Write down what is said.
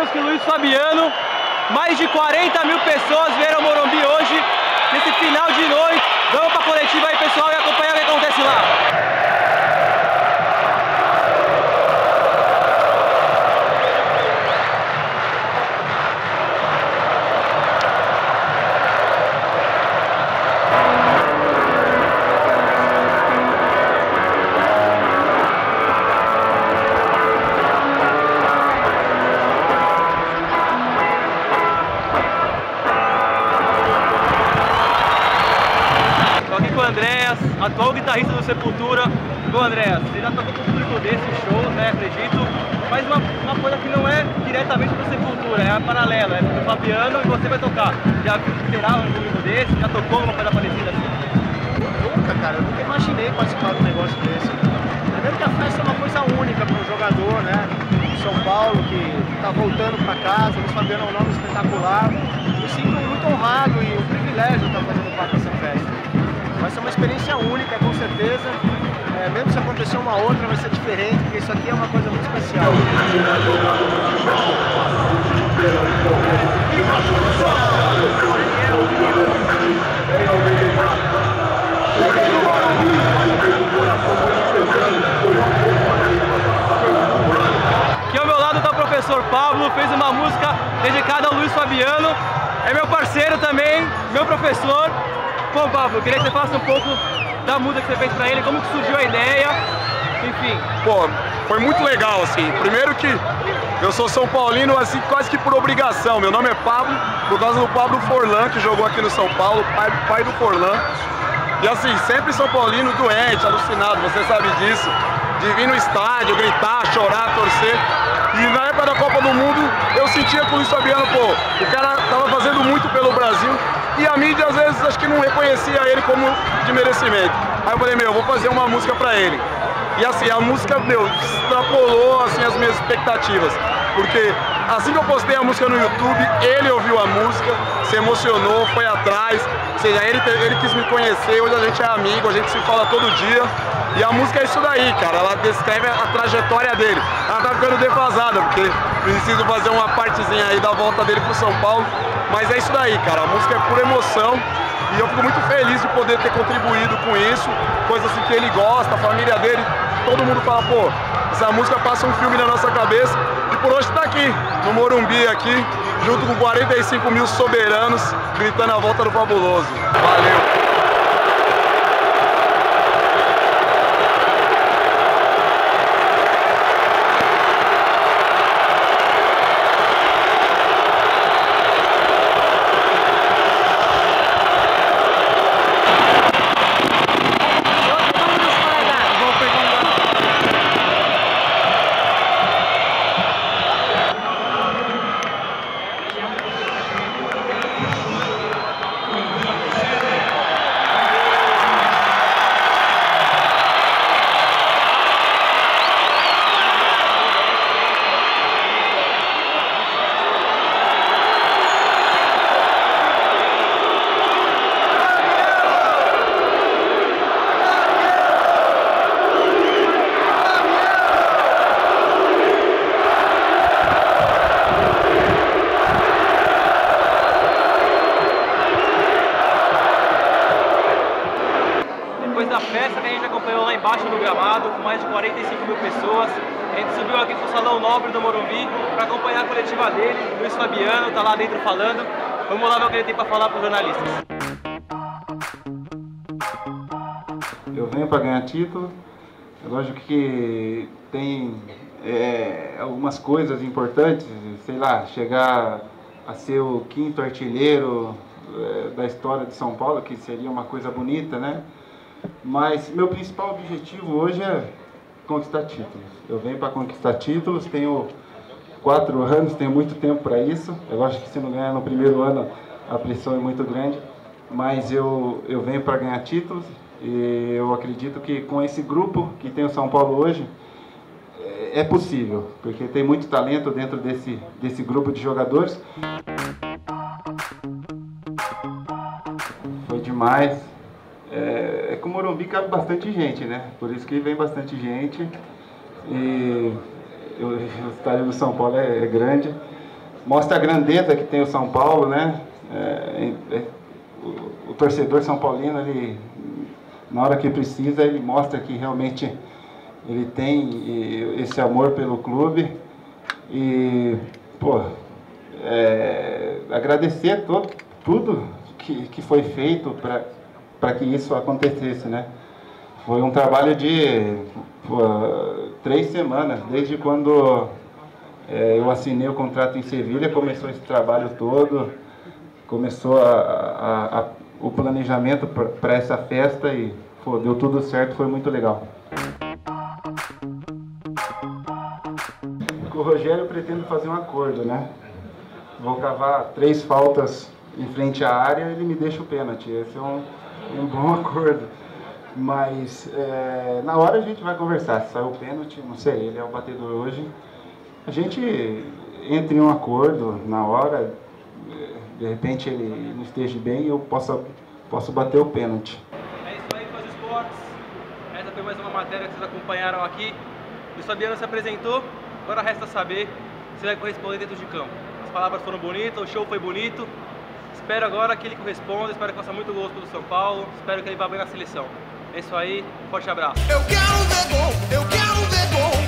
que Luiz Fabiano, mais de 40 mil pessoas vieram ao Morumbi hoje, nesse final de noite. Vamos para a coletiva aí, pessoal, e acompanhar o que acontece lá. Andréas, atual guitarrista do Sepultura. Bom, Andréas, você já tocou com o público desses shows, né, acredito, mas uma coisa que não é diretamente do Sepultura, é paralela, é do Fabiano e você vai tocar. Já esperava um público desse? Já tocou alguma coisa parecida assim? Nunca, cara, eu nunca imaginei participar de um negócio desse. Primeiro que a festa é uma coisa única para um jogador, né, de São Paulo, que está voltando para casa. O Luiz Fabiano é um nome espetacular. Me sinto muito honrado e um privilégio estar fazendo parte dessa festa. Vai ser uma experiência única, com certeza. Mesmo se acontecer uma outra, vai ser diferente, porque isso aqui é uma coisa muito especial. Aqui ao meu lado está o professor Pablo, fez uma música dedicada ao Luiz Fabiano. É meu parceiro também, meu professor. Bom, Pablo, eu queria que você falasse um pouco da música que você fez pra ele, como que surgiu a ideia, enfim. Pô, foi muito legal, assim. Primeiro que eu sou São Paulino, assim, quase que por obrigação. Meu nome é Pablo, por causa do Pablo Forlan, que jogou aqui no São Paulo, pai do Forlan. E assim, sempre São Paulino doente, alucinado, você sabe disso. De vir no estádio, gritar, chorar, torcer. E na época da Copa do Mundo, eu sentia que o Luiz Fabiano, pô, o cara tava fazendo muito pelo Brasil. E a mídia, às vezes, acho que não reconhecia ele como de merecimento. Aí eu falei, meu, vou fazer uma música pra ele. E assim, a música, meu, extrapolou, assim, as minhas expectativas. Porque assim que eu postei a música no YouTube, ele ouviu a música, se emocionou, foi atrás. Ou seja, ele quis me conhecer, hoje a gente é amigo, a gente se fala todo dia. E a música é isso daí, cara, ela descreve a trajetória dele. Ela tá ficando defasada, porque preciso fazer uma partezinha aí da volta dele pro São Paulo. Mas é isso daí, cara, a música é pura emoção. E eu fico muito feliz de poder ter contribuído com isso. Coisa assim que ele gosta, a família dele, todo mundo fala, pô, essa música passa um filme na nossa cabeça. E por hoje tá aqui, no Morumbi aqui, junto com 45 mil soberanos, gritando a volta do Fabuloso. Valeu! Da festa que a gente acompanhou lá embaixo no gramado, com mais de 45 mil pessoas. A gente subiu aqui pro Salão Nobre do Morumbi para acompanhar a coletiva dele. Luiz Fabiano tá lá dentro falando. Vamos lá ver o que ele tem para falar para os jornalistas. Eu venho para ganhar título. É lógico que tem algumas coisas importantes, sei lá, chegar a ser o 5º artilheiro da história de São Paulo, que seria uma coisa bonita, né? Mas meu principal objetivo hoje é conquistar títulos. Eu venho para conquistar títulos, tenho 4 anos, tenho muito tempo para isso. Eu acho que se não ganhar no primeiro ano, a pressão é muito grande. Mas eu venho para ganhar títulos e eu acredito que com esse grupo que tem o São Paulo hoje, é possível, porque tem muito talento dentro desse grupo de jogadores. Foi demais. É que o Morumbi cabe bastante gente, né? Por isso que vem bastante gente. E o estádio do São Paulo é grande. mostra a grandeza que tem o São Paulo, né? O torcedor são paulino, ele, na hora que precisa, ele mostra que realmente ele tem esse amor pelo clube. E, pô, agradecer tudo que foi feito para que isso acontecesse, né? Foi um trabalho de 3 semanas, desde quando eu assinei o contrato em Sevilha, começou esse trabalho todo, começou o planejamento para essa festa e deu tudo certo, foi muito legal. Com o Rogério eu pretendo fazer um acordo, né? Vou cavar 3 faltas em frente à área e ele me deixa o pênalti. Esse é um bom acordo. Mas na hora a gente vai conversar. Se saiu o pênalti, não sei, ele é o batedor hoje. A gente entra em um acordo na hora, de repente ele não esteja bem e eu posso bater o pênalti. É isso aí, Fãs Esportes. Essa foi mais uma matéria que vocês acompanharam aqui. O Fabiano se apresentou, agora resta saber se vai corresponder dentro de campo. As palavras foram bonitas, o show foi bonito. Espero agora que ele corresponda, espero que faça muito gosto pelo São Paulo, espero que ele vá bem na seleção. É isso aí, forte abraço. Eu quero ver gol, eu quero ver gol.